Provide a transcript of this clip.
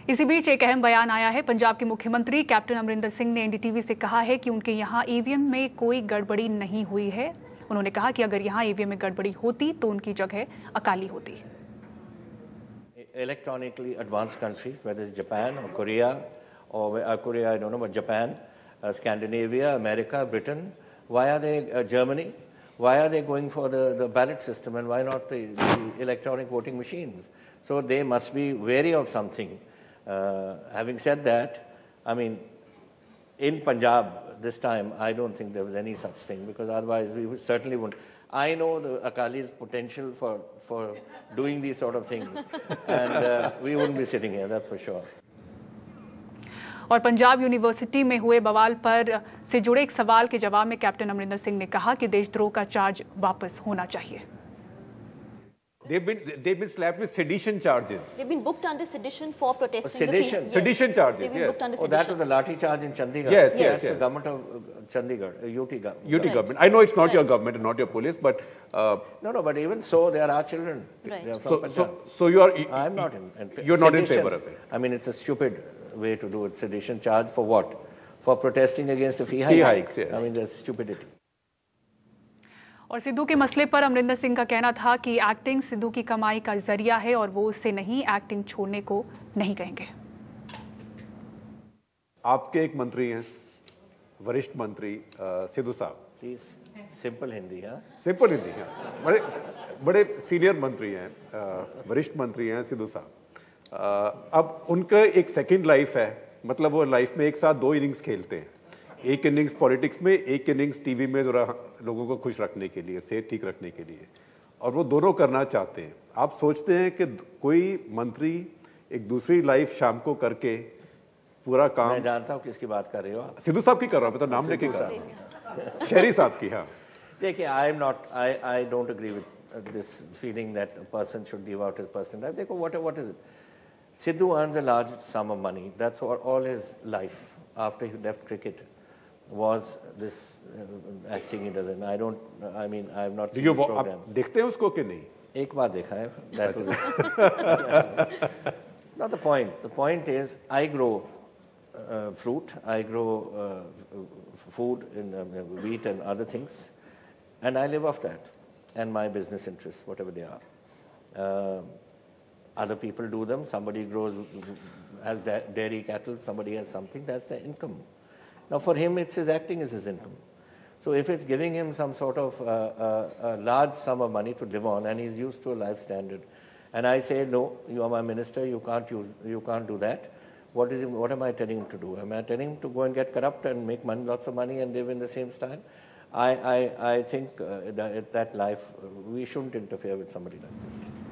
इसी बीच एक अहम बयान आया है। पंजाब के मुख्यमंत्री कैप्टन अमरिंदर सिंह ने एनडीटीवी से कहा है कि उनके यहाँ ईवीएम में कोई गड़बड़ी नहीं हुई है। उन्होंने कहा कि अगर यहाँ ईवीएम में गड़बड़ी होती तो उनकी जगह अकाली होती। Electronically advanced countries, whether it's Japan or Korea, Korea, I don't know, but Japan, Scandinavia, America, Britain, why are they, Germany, why are they going for the ballot system and why not the electronic voting machines? So they must be wary of something. Having said that, I mean, in Punjab this time, I don't think there was any such thing, because otherwise we certainly wouldn't. I know the Akali's potential for doing these sort of things, and we wouldn't be sitting here, that's for sure. और Punjab university में हुए बवाल पर से जुड़े एक सवाल के जवाब में कैप्टन अमरिंदर सिंह ने कहा कि देशद्रोह का चार्ज वापस होना चाहिए। They've been slapped with sedition charges. They've been booked under sedition for protesting. Sedition? Yes. Sedition charges, They've been yes. booked under Oh, sedition. that was the Lathi charge in Chandigarh. Yes, yes, That's yes. the government of Chandigarh, UT government. UT government. I know it's not your government and not your police, but No, but even so, they are our children. Right. They are from Punjab. so you are. I'm not in You're not in sedition. favor of it. I mean, it's a stupid way to do it. Sedition charge for what? For protesting against a fee Fee hike. hikes, yes. I mean, that's stupidity. और सिद्धू के मसले पर अमरिंदर सिंह का कहना था कि acting Sidhu की कमाई का जरिया है और वो उससे नहीं एक्टिंग छोड़ने को नहीं कहेंगे। आपके एक मंत्री हैं, वरिष्ठ मंत्री सिद्धू साहब। प्लीज सिंपल हिंदी, हाँ? सिंपल हिंदी, हाँ। बड़े सीनियर मंत्री हैं, वरिष्ठ मंत्री हैं सिद्धू साहब। अब उनका एक सेकंड लाइफ है, मतलब वो लाइफ में एक साथ दो इनिंग्स खेलते हैं। एक इनिंग्स पॉलिटिक्स में, एक इनिंग्स टीवी में जरा लोगों को खुश रखने के लिए, सेहत ठीक रखने के लिए, और वो दोनों करना चाहते हैं। आप सोचते हैं कि कोई मंत्री एक दूसरी लाइफ शाम को करके पूरा काम। मैं जानता हूँ किसकी बात कर रहे हो आप। सिद्धू साहब की कर रहा हूँ, मैं तो नाम लेके कर रहा हूँ, शहरी साहब की। हाँ, देखिए, I don't agree with this feeling that a person should give out his personal life. देखो, what is it? Sidhu earns a large sum of money. That's all his life after he left cricket was this acting he does. And I have not seen the programs. आप देखते हैं उसको कि नहीं? एक बार देखा है. That was it. It's not the point. The point is, I grow fruit, I grow food in wheat and other things, and I live off that and my business interests, whatever they are. Other people do them. Somebody has dairy cattle, somebody has something, that's their income. Now for him, it's his acting is his income. So if it's giving him some sort of a large sum of money to live on, and he's used to a life standard, and I say, no, you are my minister, you can't do that. What am I telling him to do? Am I telling him to go and get corrupt and make lots of money and live in the same style? I think that life, we shouldn't interfere with somebody like this.